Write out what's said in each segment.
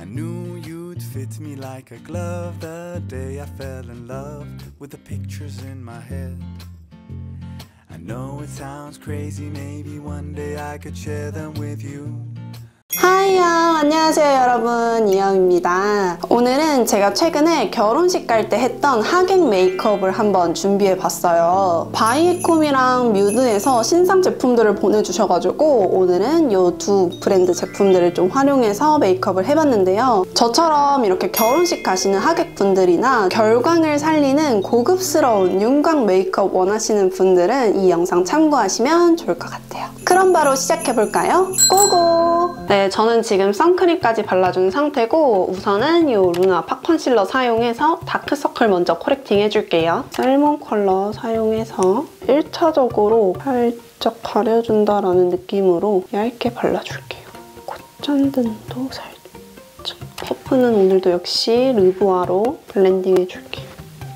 I knew you'd fit me like a glove the day I fell in love with the pictures in my head. I know it sounds crazy, maybe one day I could share them with you. 하이요, 안녕하세요 여러분, 이영입니다. 오늘은 제가 최근에 결혼식 갈 때 했던 하객 메이크업을 한번 준비해봤어요. 바이에콤이랑 뮤드에서 신상 제품들을 보내주셔가지고 오늘은 이 두 브랜드 제품들을 좀 활용해서 메이크업을 해봤는데요. 저처럼 이렇게 결혼식 가시는 하객분들이나 결광을 살리는 고급스러운 윤광 메이크업 원하시는 분들은 이 영상 참고하시면 좋을 것 같아요. 그럼 바로 시작해볼까요? 고고! 네, 저는 지금 선크림까지 발라준 상태고 우선은 이 루나 팍 컨실러 사용해서 다크서클 먼저 코렉팅 해줄게요. 셀몬 컬러 사용해서 1차적으로 살짝 가려준다라는 느낌으로 얇게 발라줄게요. 콧잔등도 살짝. 퍼프는 오늘도 역시 르부아로 블렌딩 해줄게요.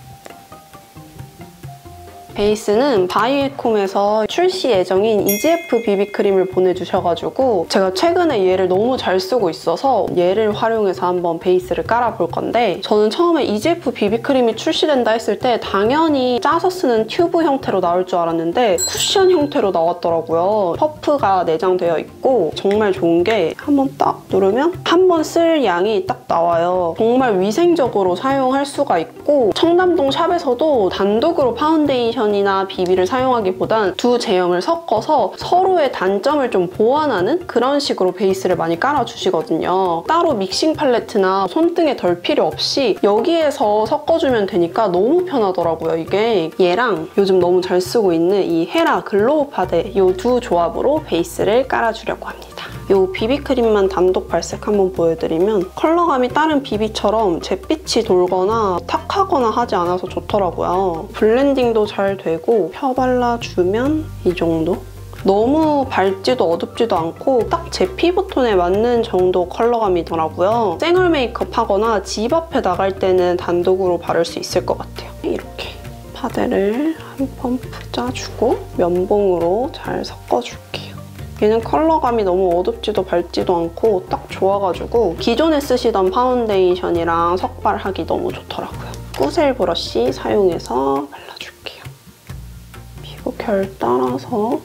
베이스는 바이에콤에서 출시 예정인 EGF 비비크림을 보내주셔가지고 제가 최근에 얘를 너무 잘 쓰고 있어서 얘를 활용해서 한번 베이스를 깔아볼 건데, 저는 처음에 EGF 비비크림이 출시된다 했을 때 당연히 짜서 쓰는 튜브 형태로 나올 줄 알았는데 쿠션 형태로 나왔더라고요. 퍼프가 내장되어 있고 정말 좋은 게 한번 딱 누르면 한 번 쓸 양이 딱 나와요. 정말 위생적으로 사용할 수가 있고 청담동 샵에서도 단독으로 파운데이션 이나 비비를 사용하기보단 두 제형을 섞어서 서로의 단점을 좀 보완하는 그런 식으로 베이스를 많이 깔아주시거든요. 따로 믹싱 팔레트나 손등에 덜 필요 없이 여기에서 섞어주면 되니까 너무 편하더라고요, 이게. 얘랑 요즘 너무 잘 쓰고 있는 이 헤라 글로우 파데 이 두 조합으로 베이스를 깔아주려고 합니다. 이 비비크림만 단독 발색 한번 보여드리면 컬러감이 다른 비비처럼 잿빛이 돌거나 탁하거나 하지 않아서 좋더라고요. 블렌딩도 잘 되고 펴 발라주면 이 정도? 너무 밝지도 어둡지도 않고 딱 제 피부톤에 맞는 정도 컬러감이더라고요. 생얼 메이크업 하거나 집 앞에 나갈 때는 단독으로 바를 수 있을 것 같아요. 이렇게 파데를 한 펌프 짜주고 면봉으로 잘 섞어줄게요. 얘는 컬러감이 너무 어둡지도 밝지도 않고 딱 좋아가지고 기존에 쓰시던 파운데이션이랑 섞발하기 너무 좋더라고요. 꾸셀 브러쉬 사용해서 발라줄게요. 피부 결 따라서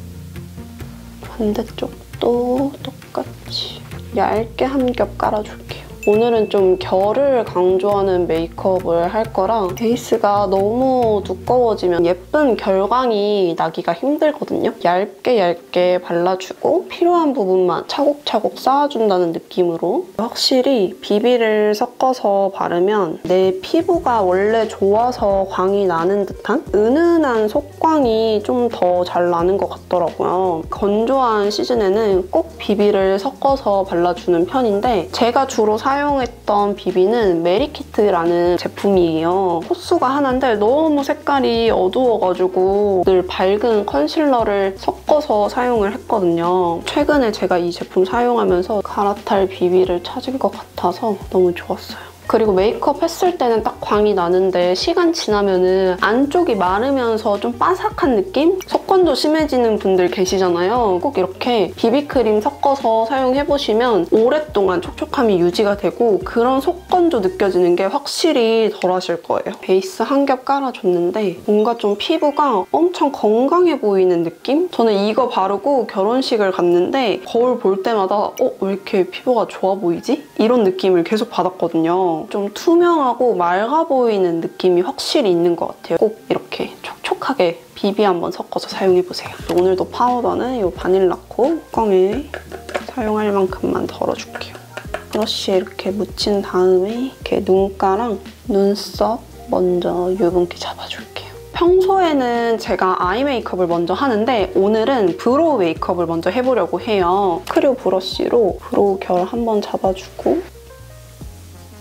반대쪽도 똑같이 얇게 한 겹 깔아줄게요. 오늘은 좀 결을 강조하는 메이크업을 할 거라 베이스가 너무 두꺼워지면 예쁜 결광이 나기가 힘들거든요. 얇게 발라주고 필요한 부분만 차곡차곡 쌓아준다는 느낌으로 확실히 비비를 섞어서 바르면 내 피부가 원래 좋아서 광이 나는 듯한 은은한 속광이 좀 더 잘 나는 것 같더라고요. 건조한 시즌에는 꼭 비비를 섞어서 발라주는 편인데 제가 주로 사용했던 비비는 메리키트라는 제품이에요. 호수가 하나인데 너무 색깔이 어두워가지고 늘 밝은 컨실러를 섞어서 사용을 했거든요. 최근에 제가 이 제품 사용하면서 갈아탈 비비를 찾은 것 같아서 너무 좋았어요. 그리고 메이크업 했을 때는 딱 광이 나는데 시간 지나면은 안쪽이 마르면서 좀 바삭한 느낌? 속건조 심해지는 분들 계시잖아요. 꼭 이렇게 비비크림 섞어서 사용해보시면 오랫동안 촉촉함이 유지가 되고 그런 속건조 느껴지는 게 확실히 덜 하실 거예요. 베이스 한 겹 깔아줬는데 뭔가 좀 피부가 엄청 건강해 보이는 느낌? 저는 이거 바르고 결혼식을 갔는데 거울 볼 때마다 왜 이렇게 피부가 좋아 보이지? 이런 느낌을 계속 받았거든요. 좀 투명하고 맑아 보이는 느낌이 확실히 있는 것 같아요. 꼭 이렇게 촉촉하게 비비 한번 섞어서 사용해보세요. 오늘도 파우더는 이 바닐라코 뚜껑에 사용할 만큼만 덜어줄게요. 브러쉬에 이렇게 묻힌 다음에 이렇게 눈가랑 눈썹 먼저 유분기 잡아줄게요. 평소에는 제가 아이 메이크업을 먼저 하는데 오늘은 브로우 메이크업을 먼저 해보려고 해요. 크리오 브러쉬로 브로우 결 한번 잡아주고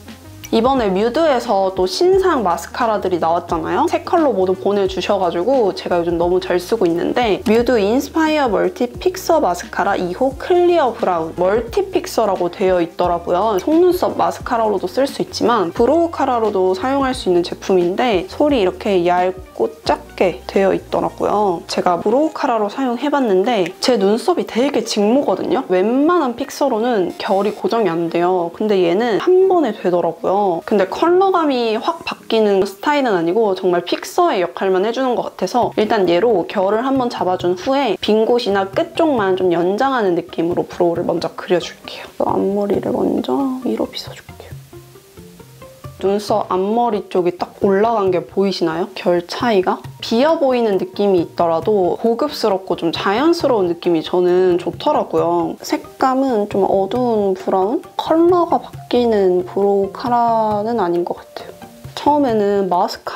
이번에 뮤드에서 또 신상 마스카라들이 나왔잖아요. 세 컬러 모두 보내주셔가지고 제가 요즘 너무 잘 쓰고 있는데 뮤드 인스파이어 멀티 픽서 마스카라 2호 클리어 브라운 멀티 픽서라고 되어 있더라고요. 속눈썹 마스카라로도 쓸 수 있지만 브로우 카라로도 사용할 수 있는 제품인데 솔이 이렇게 얇고 작게 되어 있더라고요. 제가 브로우 카라로 사용해봤는데 제 눈썹이 되게 직모거든요. 웬만한 픽서로는 결이 고정이 안 돼요. 근데 얘는 한 번에 되더라고요. 근데 컬러감이 확 바뀌는 스타일은 아니고 정말 픽서의 역할만 해주는 것 같아서 일단 얘로 결을 한번 잡아준 후에 빈 곳이나 끝 쪽만 좀 연장하는 느낌으로 브로우를 먼저 그려줄게요. 앞머리를 먼저 위로 빗어줄게요. 눈썹 앞머리 쪽이 딱 올라간 게 보이시나요? 결 차이가? 비어 보이는 느낌이 있더라도 고급스럽고 좀 자연스러운 느낌이 저는 좋더라고요. 색감은 좀 어두운 브라운? 컬러가 바뀌는 브로우 카라는 아닌 것 같아요. 처음에는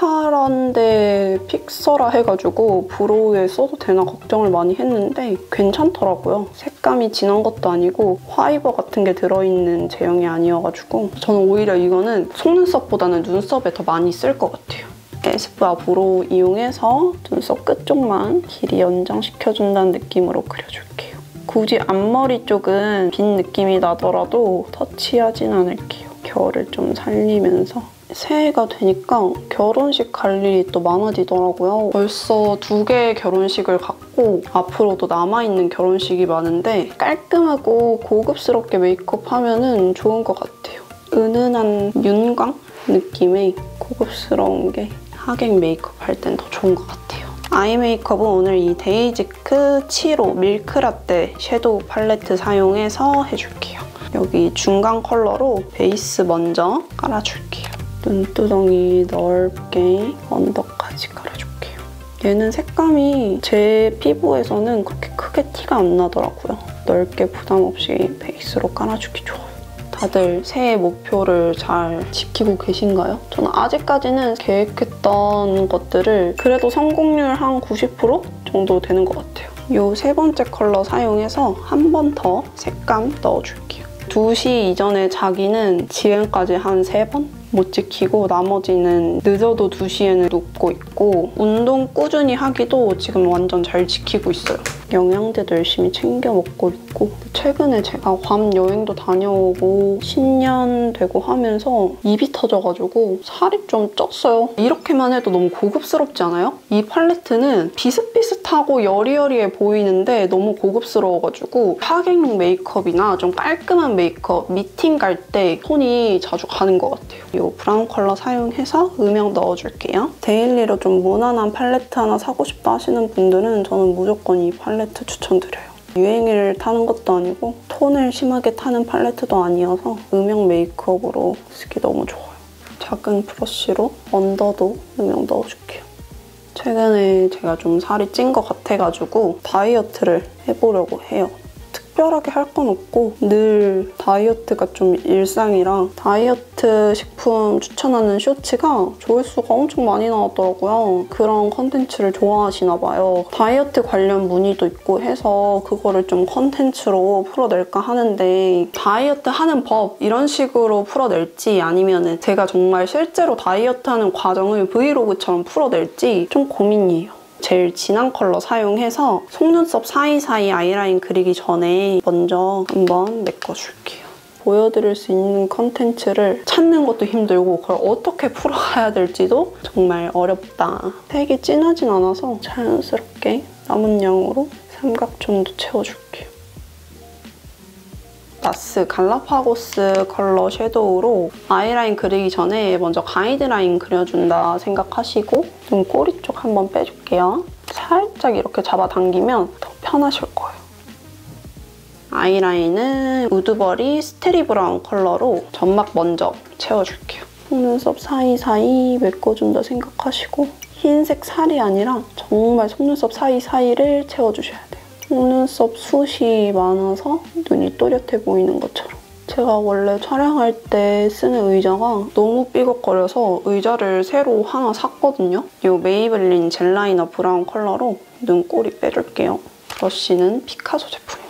마스카라인데 픽서라 해가지고 브로우에 써도 되나 걱정을 많이 했는데 괜찮더라고요. 색감이 진한 것도 아니고 화이버 같은 게 들어있는 제형이 아니어가지고 저는 오히려 이거는 속눈썹보다는 눈썹에 더 많이 쓸 것 같아요. 에스쁘아 브로우 이용해서 눈썹 끝쪽만 길이 연장시켜준다는 느낌으로 그려줄게요. 굳이 앞머리 쪽은 빈 느낌이 나더라도 터치하진 않을게요. 결을 좀 살리면서 새해가 되니까 결혼식 갈 일이 또 많아지더라고요. 벌써 2개의 결혼식을 갔고 앞으로도 남아있는 결혼식이 많은데 깔끔하고 고급스럽게 메이크업하면 좋은 것 같아요. 은은한 윤광 느낌의 고급스러운 게 하객 메이크업 할 땐 더 좋은 것 같아요. 아이 메이크업은 오늘 이 데이지크 7호 밀크라떼 섀도우 팔레트 사용해서 해줄게요. 여기 중간 컬러로 베이스 먼저 깔아줄게요. 눈두덩이 넓게 언더까지 깔아줄게요. 얘는 색감이 제 피부에서는 그렇게 크게 티가 안 나더라고요. 넓게 부담 없이 베이스로 깔아주기 좋아요. 다들 새해 목표를 잘 지키고 계신가요? 저는 아직까지는 계획했던 것들을 그래도 성공률 한 90% 정도 되는 것 같아요. 이 3번째 컬러 사용해서 한 번 더 색감 넣어줄게요. 2시 이전에 자기는 지금까지 한 3번? 못 지키고 나머지는 늦어도 2시에는 눕고 있고 운동 꾸준히 하기도 지금 완전 잘 지키고 있어요. 영양제도 열심히 챙겨 먹고 있고 최근에 제가 괌 여행도 다녀오고 신년 되고 하면서 입이 터져가지고 살이 좀 쪘어요. 이렇게만 해도 너무 고급스럽지 않아요? 이 팔레트는 비슷비슷하고 여리여리해 보이는데 너무 고급스러워가지고 하객룩 메이크업이나 좀 깔끔한 메이크업, 미팅 갈 때 손이 자주 가는 것 같아요. 이 브라운 컬러 사용해서 음영 넣어줄게요. 데일리로 좀 무난한 팔레트 하나 사고 싶다 하시는 분들은 저는 무조건 이 팔레트 추천드려요. 유행을 타는 것도 아니고 톤을 심하게 타는 팔레트도 아니어서 음영 메이크업으로 쓰기 너무 좋아요. 작은 브러쉬로 언더도 음영 넣어줄게요. 최근에 제가 좀 살이 찐 것 같아가지고 다이어트를 해보려고 해요. 특별하게 할 건 없고 늘 다이어트가 좀 일상이라 다이어트 식품 추천하는 쇼츠가 조회수가 엄청 많이 나왔더라고요. 그런 컨텐츠를 좋아하시나 봐요. 다이어트 관련 문의도 있고 해서 그거를 좀 컨텐츠로 풀어낼까 하는데 다이어트 하는 법 이런 식으로 풀어낼지 아니면 제가 정말 실제로 다이어트하는 과정을 브이로그처럼 풀어낼지 좀 고민이에요. 제일 진한 컬러 사용해서 속눈썹 사이사이 아이라인 그리기 전에 먼저 한번 메꿔줄게요. 보여드릴 수 있는 컨텐츠를 찾는 것도 힘들고 그걸 어떻게 풀어가야 될지도 정말 어렵다. 색이 진하진 않아서 자연스럽게 남은 양으로 삼각존도 채워줄게요. 나스 갈라파고스 컬러 섀도우로 아이라인 그리기 전에 먼저 가이드라인 그려준다 생각하시고 눈꼬리 쪽 한번 빼줄게요. 살짝 이렇게 잡아당기면 더 편하실 거예요. 아이라인은 우드버리 스테리 브라운 컬러로 점막 먼저 채워줄게요. 속눈썹 사이사이 메꿔준다 생각하시고 흰색 살이 아니라 정말 속눈썹 사이사이를 채워주셔야 돼요. 속눈썹 숱이 많아서 눈이 또렷해 보이는 것처럼. 제가 원래 촬영할 때 쓰는 의자가 너무 삐걱거려서 의자를 새로 하나 샀거든요. 이 메이블린 젤 라이너 브라운 컬러로 눈꼬리 빼줄게요. 브러쉬는 피카소 제품입니다.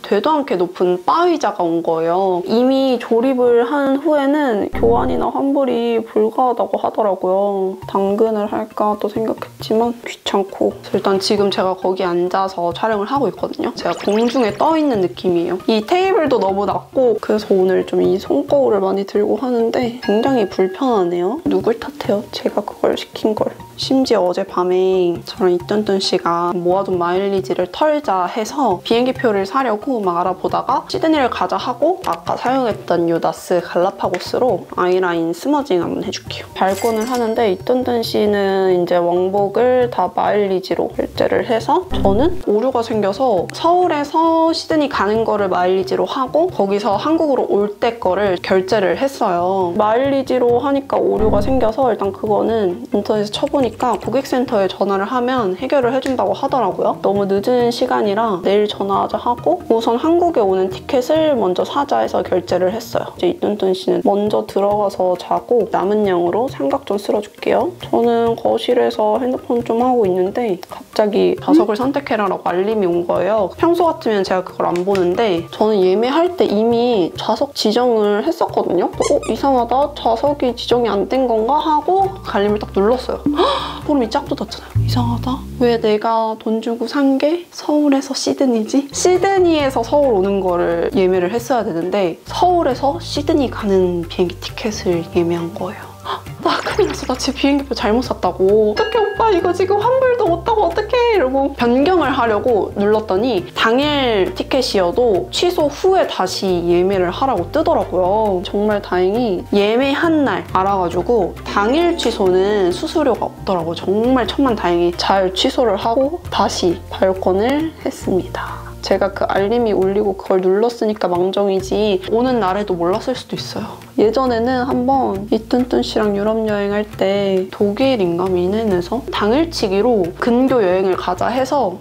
되도 않게 높은 바의자가 온 거예요. 이미 조립을 한 후에는 교환이나 환불이 불가하다고 하더라고요. 당근을 할까 또 생각했지만 귀찮고. 일단 지금 제가 거기 앉아서 촬영을 하고 있거든요. 제가 공중에 떠 있는 느낌이에요. 이 테이블도 너무 낮고 그래서 오늘 좀 이 손거울을 많이 들고 하는데 굉장히 불편하네요. 누굴 탓해요? 제가 그걸 시킨 걸. 심지어 어젯밤에 저랑 이뚠뚠 씨가 모아둔 마일리지를 털자 해서 비행기표를 사려고 막 알아보다가 시드니를 가자 하고 아까 사용했던 요 나스 갈라파고스로 아이라인 스머징 한번 해줄게요. 발권을 하는데 이뚠뚠 씨는 이제 왕복을 다 마일리지로 결제를 해서 저는 오류가 생겨서 서울에서 시드니 가는 거를 마일리지로 하고 거기서 한국으로 올 때 거를 결제를 했어요. 마일리지로 하니까 오류가 생겨서 일단 그거는 인터넷에 쳐보니까 고객센터에 전화를 하면 해결을 해준다고 하더라고요. 너무 늦은 시간이라 내일 전화하자 하고 우선 한국에 오는 티켓을 먼저 사자 해서 결제를 했어요. 이제 이뚠뚠 씨는 먼저 들어가서 자고 남은 양으로 삼각 좀 쓸어줄게요. 저는 거실에서 핸드폰 좀 하고 있는데 갑자기 좌석을 선택해라라고 알림이 온 거예요. 평소 같으면 제가 그걸 안 보는데 저는 예매할 때 이미 좌석 지정을 했었거든요. 이상하다. 좌석이 지정이 안 된 건가 하고 알림을 딱 눌렀어요. 소름이 쫙 돋았잖아요. 이상하다. 왜 내가 돈 주고 산 게 서울에서 시드니지? 시드니에서 서울 오는 거를 예매를 했어야 되는데 서울에서 시드니 가는 비행기 티켓을 예매한 거예요. 나 큰일 났어. 나 지금 비행기표 잘못 샀다고. 어떡해 오빠 이거 지금 환불도 못하고 어떡해 이러고 변경을 하려고 눌렀더니 당일 티켓이어도 취소 후에 다시 예매를 하라고 뜨더라고요. 정말 다행히 예매한 날 알아가지고 당일 취소는 수수료가 없더라고요. 정말 천만다행히 잘 취소를 하고 다시 발권을 했습니다. 제가 그 알림이 울리고 그걸 눌렀으니까 망정이지 오는 날에도 몰랐을 수도 있어요. 예전에는 한번 이뚠뚠 씨랑 유럽 여행할 때 독일인가 미넨에서 당일치기로 근교 여행을 가자 해서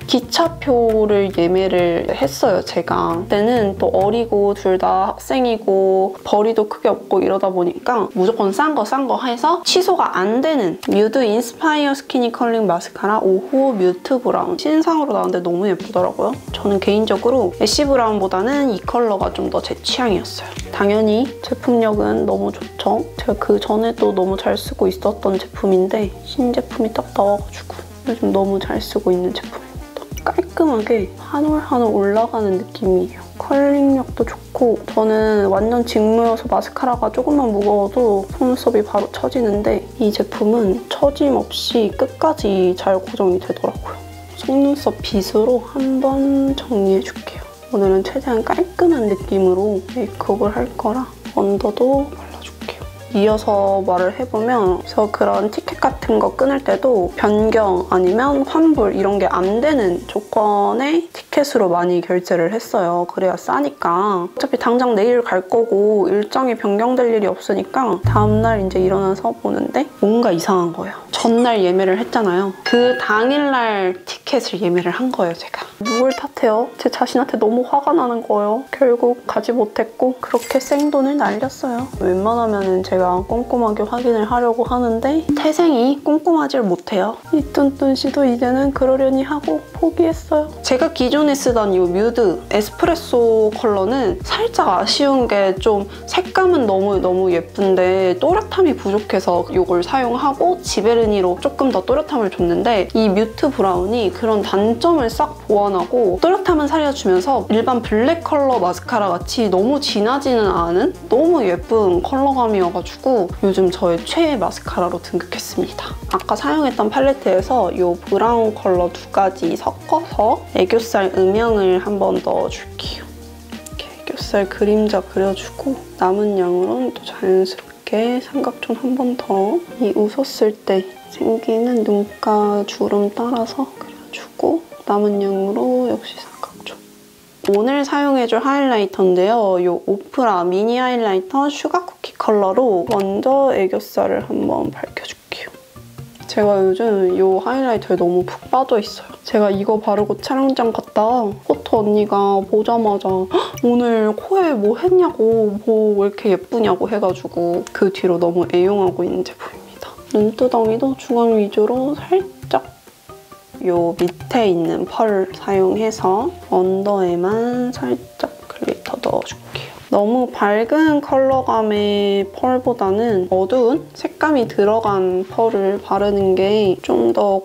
기차표를 예매를 했어요, 제가. 그때는 또 어리고 둘 다 학생이고 벌이도 크게 없고 이러다 보니까 무조건 싼 거 해서 취소가 안 되는 뮤드 인스파이어 스키니 컬링 마스카라 5호 뮤트 브라운. 신상으로 나왔는데 너무 예쁘더라고요. 저는 개인적으로 애쉬 브라운보다는 이 컬러가 좀 더 제 취향이었어요. 당연히 제품력은 너무 좋죠. 제가 그 전에도 너무 잘 쓰고 있었던 제품인데 신제품이 딱 나와가지고 요즘 너무 잘 쓰고 있는 제품입니다. 깔끔하게 한 올 한 올 올라가는 느낌이에요. 컬링력도 좋고 저는 완전 직무여서 마스카라가 조금만 무거워도 속눈썹이 바로 처지는데 이 제품은 처짐 없이 끝까지 잘 고정이 되더라고요. 속눈썹 빗으로 한번 정리해줄게요. 오늘은 최대한 깔끔한 느낌으로 메이크업을 할 거라 언더도 발라줄게요. 이어서 말을 해보면 그래서 그런 티켓 같은 거 끊을 때도 변경 아니면 환불 이런 게 안 되는 조건의 티켓으로 많이 결제를 했어요. 그래야 싸니까. 어차피 당장 내일 갈 거고 일정이 변경될 일이 없으니까 다음날 이제 일어나서 보는데 뭔가 이상한 거예요. 전날 예매를 했잖아요. 그 당일날 티켓을 예매를 한 거예요, 제가. 누굴 탓해요? 제 자신한테 너무 화가 나는 거예요. 결국 가지 못했고 그렇게 생돈을 날렸어요. 웬만하면 제가 꼼꼼하게 확인을 하려고 하는데 태생이 꼼꼼하질 못해요. 이뚠뚠 씨도 이제는 그러려니 하고 포기했어요. 제가 기존에 쓰던 이 뮤드 에스프레소 컬러는 살짝 아쉬운 게 좀 색감은 너무 예쁜데 또렷함이 부족해서 이걸 사용하고 지베르니로 조금 더 또렷함을 줬는데 이 뮤트 브라운이 그런 단점을 싹 보완하고 또렷함은 살려주면서 일반 블랙 컬러 마스카라 같이 너무 진하지는 않은 너무 예쁜 컬러감이어가지고 요즘 저의 최애 마스카라로 등극했습니다. 아까 사용했던 팔레트에서 이 브라운 컬러 두 가지 섞어서 애교살 음영을 한번 넣어줄게요. 이렇게 애교살 그림자 그려주고 남은 양으로는 또 자연스럽게 삼각존 한 번 더 이 웃었을 때 생기는 눈가 주름 따라서 그려주고 남은 양으로 역시 삼각존. 오늘 사용해줄 하이라이터인데요. 이 오프라 미니 하이라이터 슈가 쿠키 컬러로 먼저 애교살을 한번 밝혀줄게요. 제가 요즘 이 하이라이터에 너무 푹 빠져있어요. 제가 이거 바르고 촬영장 갔다 포토 언니가 보자마자 오늘 코에 뭐 했냐고 뭐 왜 이렇게 예쁘냐고 해가지고 그 뒤로 너무 애용하고 있는 제품입니다. 눈두덩이도 중앙 위주로 살짝 요 밑에 있는 펄 사용해서 언더에만 살짝 글리터 넣어줄게요. 너무 밝은 컬러감의 펄보다는 어두운 색감이 들어간 펄을 바르는 게 좀 더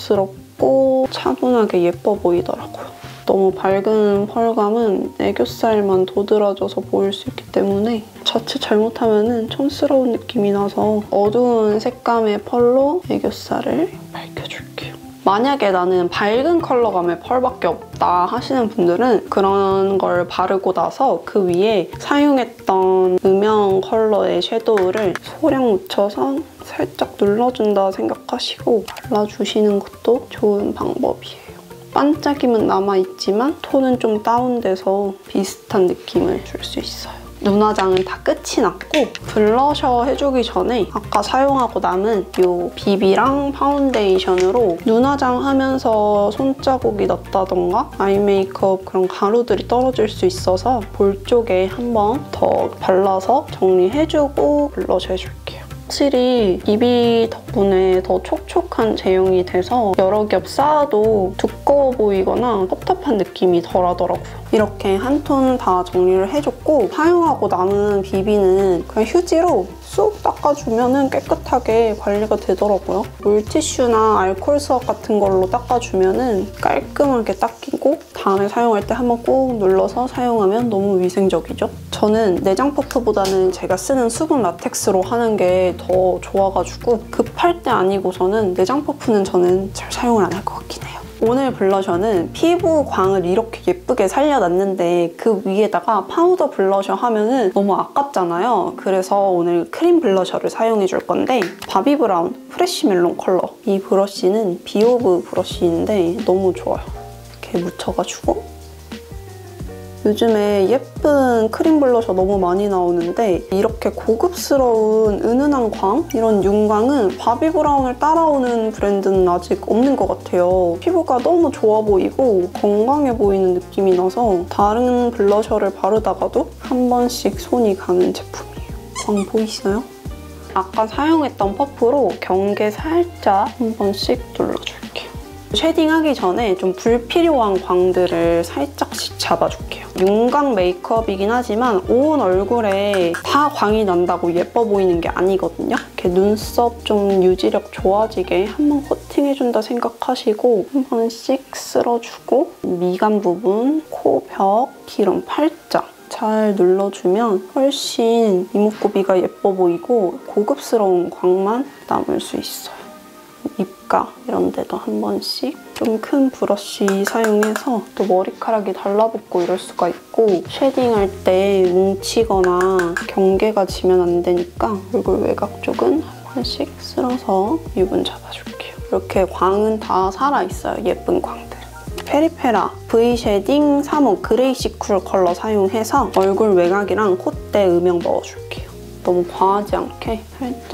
고급스럽고 차분하게 예뻐 보이더라고요. 너무 밝은 펄감은 애교살만 도드라져서 보일 수 있기 때문에 자칫 잘못하면 촌스러운 느낌이 나서 어두운 색감의 펄로 애교살을 밝혀줄게요. 만약에 나는 밝은 컬러감의 펄밖에 없다 하시는 분들은 그런 걸 바르고 나서 그 위에 사용했던 음영 컬러의 섀도우를 소량 묻혀서 살짝 눌러준다 생각하시고 발라주시는 것도 좋은 방법이에요. 반짝임은 남아있지만 톤은 좀 다운돼서 비슷한 느낌을 줄 수 있어요. 눈화장은 다 끝이 났고 블러셔 해주기 전에 아까 사용하고 남은 이 비비랑 파운데이션으로 눈화장 하면서 손자국이 났다던가 아이 메이크업 그런 가루들이 떨어질 수 있어서 볼 쪽에 한 번 더 발라서 정리해주고 블러셔 해줄게요. 확실히 비비 덕분에 더 촉촉한 제형이 돼서 여러 겹 쌓아도 두꺼워 보이거나 텁텁한 느낌이 덜하더라고요. 이렇게 한 톤 다 정리를 해줬고 사용하고 남은 비비는 그냥 휴지로 쑥 닦아주면 깨끗하게 관리가 되더라고요. 물티슈나 알코올 수압 같은 걸로 닦아주면 깔끔하게 닦이고 다음에 사용할 때 한번 꾹 눌러서 사용하면 너무 위생적이죠. 저는 내장 퍼프보다는 제가 쓰는 수분 라텍스로 하는 게 더 좋아가지고 급할 때 아니고서는 내장 퍼프는 저는 잘 사용을 안 할 것 같긴 해요. 오늘 블러셔는 피부 광을 이렇게 예쁘게 살려놨는데 그 위에다가 파우더 블러셔 하면은 너무 아깝잖아요. 그래서 오늘 크림 블러셔를 사용해줄 건데 바비 브라운 프레쉬 멜론 컬러. 이 브러쉬는 비오브 브러쉬인데 너무 좋아요. 이렇게 묻혀가지고 요즘에 예쁜 크림 블러셔 너무 많이 나오는데 이렇게 고급스러운 은은한 광? 이런 윤광은 바비 브라운을 따라오는 브랜드는 아직 없는 것 같아요. 피부가 너무 좋아 보이고 건강해 보이는 느낌이 나서 다른 블러셔를 바르다가도 한 번씩 손이 가는 제품이에요. 광 보이시나요? 아까 사용했던 퍼프로 경계 살짝 한 번씩 눌러줄게요. 쉐딩하기 전에 좀 불필요한 광들을 살짝씩 잡아줄게요. 윤광 메이크업이긴 하지만 온 얼굴에 다 광이 난다고 예뻐 보이는 게 아니거든요. 이렇게 눈썹 좀 유지력 좋아지게 한번 코팅해준다 생각하시고 한 번씩 쓸어주고 미간 부분, 코 벽, 기름 팔자 잘 눌러주면 훨씬 이목구비가 예뻐 보이고 고급스러운 광만 남을 수 있어요. 입가 이런 데도 한 번씩 좀 큰 브러쉬 사용해서 또 머리카락이 달라붙고 이럴 수가 있고 쉐딩할 때 뭉치거나 경계가 지면 안 되니까 얼굴 외곽 쪽은 한 번씩 쓸어서 유분 잡아줄게요. 이렇게 광은 다 살아있어요. 예쁜 광들. 페리페라 V 쉐딩 3호 그레이시 쿨 컬러 사용해서 얼굴 외곽이랑 콧대 음영 넣어줄게요. 너무 과하지 않게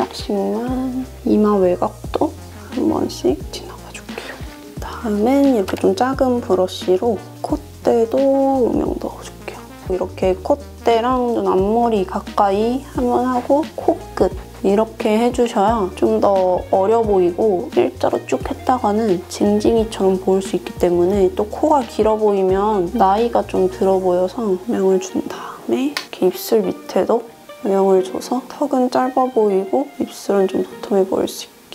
살짝씩만 이마 외곽도 한 번씩 지나가줄게요. 다음엔 이렇게 좀 작은 브러쉬로 콧대도 음영 넣어줄게요. 이렇게 콧대랑 눈 앞머리 가까이 한번 하고 코끝 이렇게 해주셔야 좀 더 어려 보이고 일자로 쭉 했다가는 징징이처럼 보일 수 있기 때문에 또 코가 길어 보이면 나이가 좀 들어 보여서 음영을 준 다음에 이렇게 입술 밑에도 음영을 줘서 턱은 짧아 보이고 입술은 좀 도톰해 보일 수 있게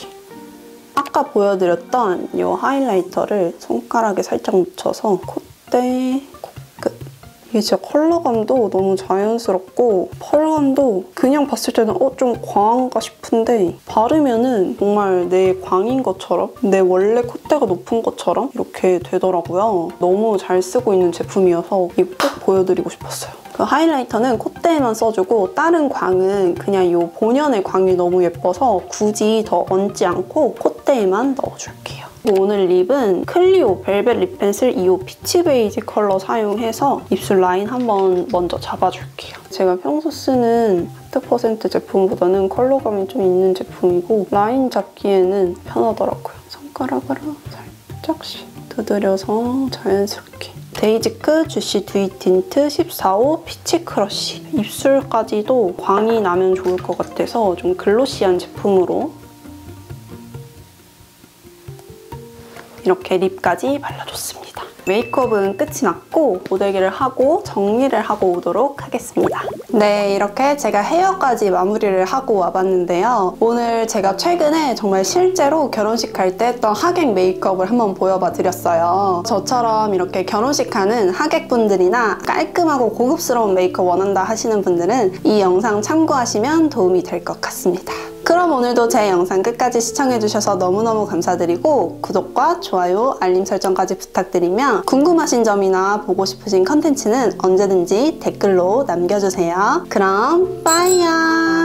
아까 보여드렸던 이 하이라이터를 손가락에 살짝 묻혀서 콧대, 코끝 이게 진짜 컬러감도 너무 자연스럽고 펄감도 그냥 봤을 때는 좀 광한가 싶은데 바르면은 정말 내 광인 것처럼 내 원래 콧대가 높은 것처럼 이렇게 되더라고요. 너무 잘 쓰고 있는 제품이어서 이거 꼭 보여드리고 싶었어요. 그 하이라이터는 콧대에만 써주고 다른 광은 그냥 이 본연의 광이 너무 예뻐서 굳이 더 얹지 않고 콧대에만 넣어줄게요. 오늘 립은 클리오 벨벳 립 펜슬 2호 피치 베이지 컬러 사용해서 입술 라인 한번 먼저 잡아줄게요. 제가 평소 쓰는 하트% 제품보다는 컬러감이 좀 있는 제품이고 라인 잡기에는 편하더라고요. 손가락으로 살짝씩 두드려서 자연스럽게. 데이지크 주시 듀이 틴트 14호 피치 크러쉬. 입술까지도 광이 나면 좋을 것 같아서 좀 글로시한 제품으로 이렇게 립까지 발라줬습니다. 메이크업은 끝이 났고 모델기를 하고 정리를 하고 오도록 하겠습니다. 네, 이렇게 제가 헤어까지 마무리를 하고 와봤는데요. 오늘 제가 최근에 정말 실제로 결혼식 할 때 했던 하객 메이크업을 한번 보여봐 드렸어요. 저처럼 이렇게 결혼식 하는 하객분들이나 깔끔하고 고급스러운 메이크업 원한다 하시는 분들은 이 영상 참고하시면 도움이 될 것 같습니다. 그럼 오늘도 제 영상 끝까지 시청해주셔서 너무너무 감사드리고 구독과 좋아요, 알림 설정까지 부탁드리며 궁금하신 점이나 보고 싶으신 컨텐츠는 언제든지 댓글로 남겨주세요. 그럼 빠이야!